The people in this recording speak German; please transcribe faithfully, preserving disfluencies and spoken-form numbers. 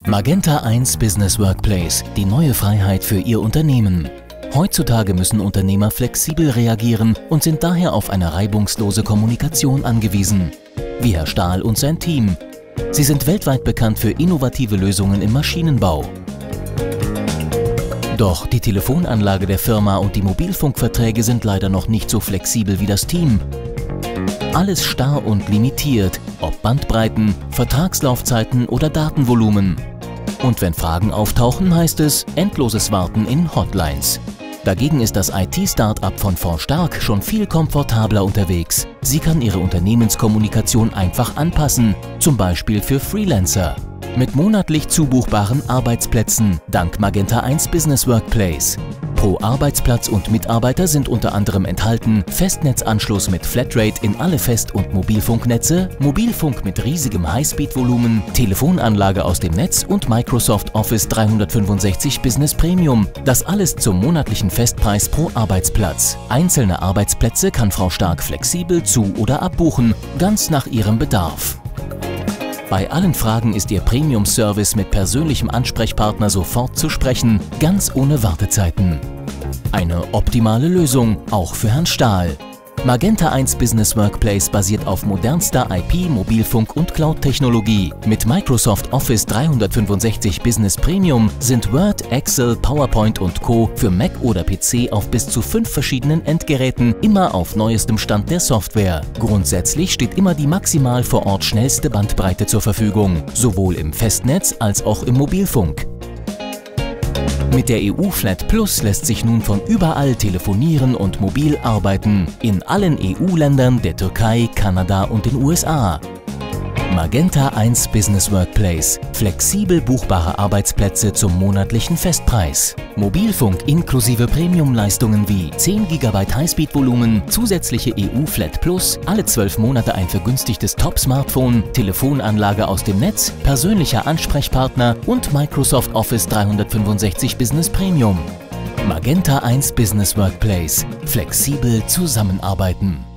Magenta eins Business Workplace, die neue Freiheit für Ihr Unternehmen. Heutzutage müssen Unternehmer flexibel reagieren und sind daher auf eine reibungslose Kommunikation angewiesen. Wie Herr Stahl und sein Team. Sie sind weltweit bekannt für innovative Lösungen im Maschinenbau. Doch die Telefonanlage der Firma und die Mobilfunkverträge sind leider noch nicht so flexibel wie das Team. Alles starr und limitiert, ob Bandbreiten, Vertragslaufzeiten oder Datenvolumen. Und wenn Fragen auftauchen, heißt es endloses Warten in Hotlines. Dagegen ist das I T-Startup von Forstark schon viel komfortabler unterwegs. Sie kann ihre Unternehmenskommunikation einfach anpassen, zum Beispiel für Freelancer. Mit monatlich zubuchbaren Arbeitsplätzen dank Magenta eins Business Workplace. Pro Arbeitsplatz und Mitarbeiter sind unter anderem enthalten Festnetzanschluss mit Flatrate in alle Fest- und Mobilfunknetze, Mobilfunk mit riesigem Highspeed-Volumen, Telefonanlage aus dem Netz und Microsoft Office dreihundertfünfundsechzig Business Premium. Das alles zum monatlichen Festpreis pro Arbeitsplatz. Einzelne Arbeitsplätze kann Frau Stark flexibel zu- oder abbuchen, ganz nach ihrem Bedarf. Bei allen Fragen ist Ihr Premium-Service mit persönlichem Ansprechpartner sofort zu sprechen, ganz ohne Wartezeiten. Eine optimale Lösung, auch für Herrn Stahl. Magenta eins Business Workplace basiert auf modernster I P, Mobilfunk und Cloud-Technologie. Mit Microsoft Office dreihundertfünfundsechzig Business Premium sind Word, Excel, PowerPoint und Co. für Mac oder P C auf bis zu fünf verschiedenen Endgeräten immer auf neuestem Stand der Software. Grundsätzlich steht immer die maximal vor Ort schnellste Bandbreite zur Verfügung, sowohl im Festnetz als auch im Mobilfunk. Mit der E U-Flat Plus lässt sich nun von überall telefonieren und mobil arbeiten. In allen E U-Ländern, der Türkei, Kanada und den U S A. Magenta eins Business Workplace. Flexibel buchbare Arbeitsplätze zum monatlichen Festpreis. Mobilfunk inklusive Premium-Leistungen wie zehn Gigabyte Highspeed-Volumen, zusätzliche E U-Flat Plus, alle zwölf Monate ein vergünstigtes Top-Smartphone, Telefonanlage aus dem Netz, persönlicher Ansprechpartner und Microsoft Office dreihundertfünfundsechzig Business Premium. Magenta eins Business Workplace. Flexibel zusammenarbeiten.